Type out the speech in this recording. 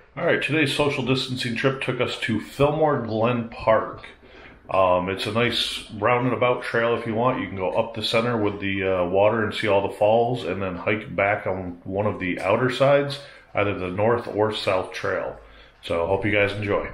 All right, today's social distancing trip took us to Fillmore Glen Park. It's a nice roundabout trail if you want. You can go up the center with the water and see all the falls, and then hike back on one of the outer sides, either the north or south trail. So hope you guys enjoy.